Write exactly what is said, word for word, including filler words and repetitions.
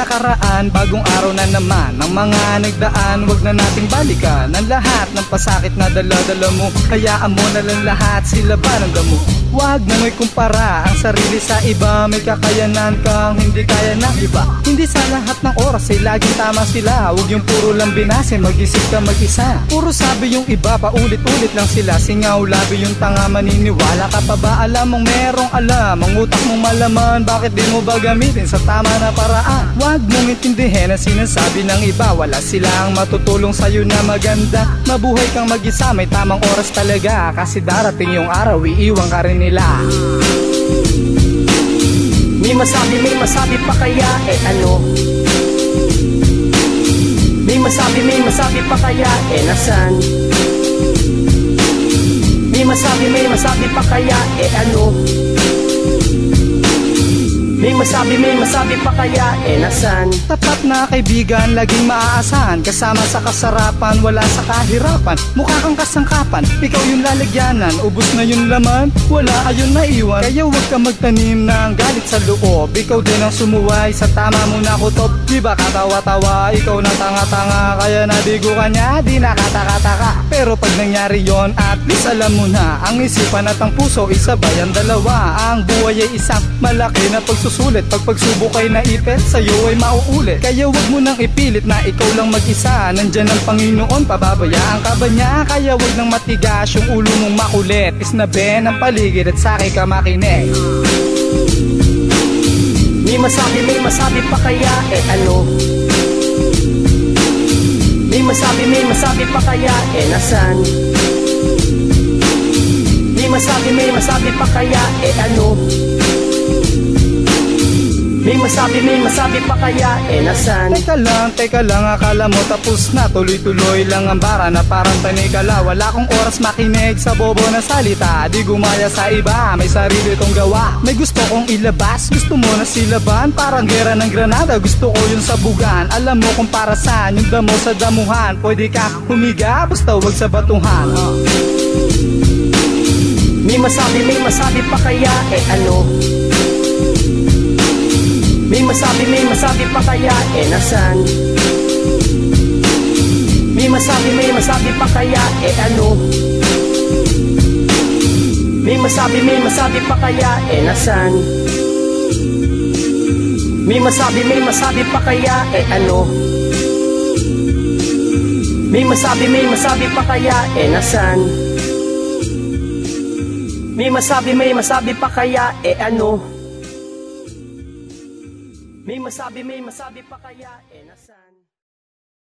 nakaraan, bagong araw na naman. Ang mga nagdaan, wag na nating balikan. Ang lahat ng pasakit na dala-dala mo, hayaan mo na lang lahat, sila ba ng damo? Wag na may kumpara ang sarili sa iba. May kakayanan kang hindi kaya ng iba. Hindi sa lahat ng oras ay laging tama sila. Huwag yung puro lang binase, mag-isip ka mag-isa. Puro sabi yung iba, paulit-ulit lang sila. Singaw labi yung tanga, maniniwala ka pa ba? Alam mong merong alam, ang utak mong malaman. Bakit di mo ba gamitin sa tama na paraan? Wag mong intindihin ang sinasabi ng iba. Wala silang matutulong sa'yo na maganda. Mabuhay kang mag-isa, may tamang oras talaga. Kasi darating yung araw, iiwan ka rin nila. May masabi, may masabi pa kaya, eh ano? May masabi, may masabi pa kaya, eh nasan? May masabi, may masabi pa kaya, eh ano? May masabi, may masabi pa kaya, eh nasan? Tapat na kaibigan, laging maaasahan. Kasama sa kasarapan, wala sa kahirapan. Mukha kang kasangkapan, ikaw yung lalagyanan. Ubus na yung laman, wala ayun na iwan. Kaya huwag ka magtanim ng galit sa loob. Ikaw din ang sumuway, sa tama mo na kutob. Di ba katawa-tawa, ikaw na tanga-tanga. Kaya nabigo ka niya, di nakataka-taka. Pero pag nangyari yon, at least alam mo na, ang isipan at ang puso, isabay ang dalawa. Ang buhay ay isang malaki na pagsusunod. Sulit. Pag pagsubok ay naipit, sa'yo ay mauulit. Kaya wag mo nang ipilit na ikaw lang mag-isa. Nandyan ang Panginoon, pababayaan ka ba niya? Kaya wag nang matigas yung ulo mong makulit. Isnaben ang paligid at sa'kin ka makinig. May masabi, may masabi pa kaya, eh ano? May masabi, may masabi pa kaya, eh nasan? May masabi, may masabi pa kaya, eh ano? May masabi, may masabi pa kaya, eh nasan? Teka lang, teka lang, akala mo tapos na. Tuloy-tuloy lang ang bara na parang tanikala. Wala kong oras makinig sa bobo na salita. Di gumaya sa iba, may sarili kong gawa. May gusto kong ilabas, gusto mo na silaban. Parang gera ng granada, gusto ko yung sabugan. Alam mo kung para saan, yung damo sa damuhan. Pwede ka humiga, basta wag sa batuhan. uh. May masabi, may masabi pa kaya, eh ano? May masabi, may masabi pa kaya, eh nasan? May masabi, may masabi pa kaya, eh ano? May masabi, may masabi pa kaya, eh nasan? May masabi, may masabi pa kaya, eh ano? May masabi, may masabi pa kaya, eh nasan? May masabi, may masabi pa kaya, eh ano? May masabi, may masabi pa kaya, eh nasan?